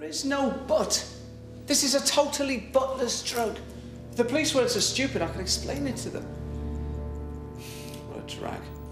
is no but. This is a totally butless drug. If the police weren't so stupid, I could explain it to them. What a drag.